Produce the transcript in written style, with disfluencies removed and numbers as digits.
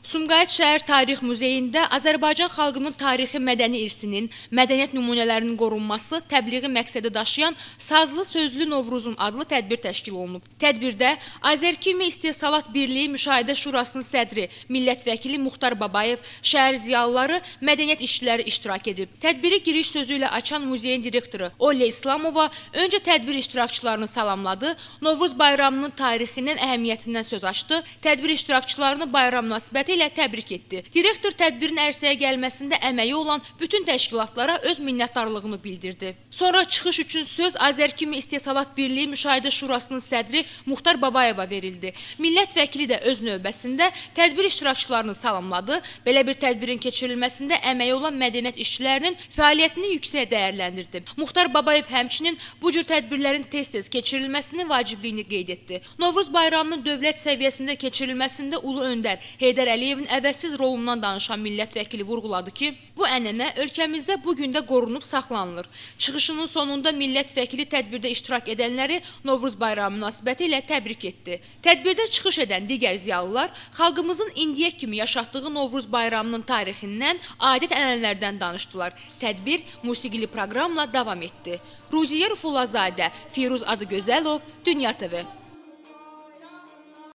Sumqayıt Şəhər Tarix Muzeyində Azərbaycan xalqının tarixi mədəni irsinin, mədəniyyət nümunələrinin qorunması, təbliği məqsədi daşıyan Sazlı Sözlü Novruzum adlı tədbir təşkil olunub. Tədbirdə Azərkimya İstehsalat Birliyi Müşahidə Şurasının sədri, millət vəkili Muxtar Babayev, şəhər ziyalıları, mədəniyyət işçiləri iştirak edib. Tədbiri giriş sözü ilə açan muzeyin direktoru Olya İslamova öncə tədbir iştirakçılarını salamladı, Novruz bayramının tarixinin əhəmiyyətindən söz açdı, tədbir iştirakçılarını bayram münasibəti ilə təbrik etdi. Direktor tədbirin ərsəyə gəlməsində əməyi olan bütün təşkilatlara öz minnətdarlığını bildirdi. Sonra çıxış üçün söz Azərkimya İstehsalat Birliyi Müşahidə Şurasının sədri Muxtar Babayeva verildi. Millət vəkili də öz növbəsində tədbir iştirakçılarını salamladı. Belə bir tədbirin keçirilməsində əməyi olan mədəniyyət işçilərinin fəaliyyətini yüksək dəyərləndirdi. Muxtar Babayev həmçinin bu cür tədbirlərin tez-tez keçirilməsinin vacibliyini qeyd etdi. Novruz bayramının dövlət səviyyəsində keçirilməsində Ulu Öndər Heydər Əliyevin əvəzsiz rolundan danışan millət vəkili vurğuladı ki, bu ənənə ölkəmizdə bugün də qorunub saxlanılır. Çıxışının sonunda millət vəkili tədbirdə iştirak edənləri Novruz bayramı münasibəti ilə təbrik etdi. Tədbirdə çıxış edən digər ziyalılar xalqımızın indiyə kimi yaşatdığı Novruz bayramının tarixindən, adət-ənənələrdən danışdılar. Tədbir musiqili proqramla davam etdi. Ruziyə Rufulazadə, Firuz Adıgözəlov, Dünya TV.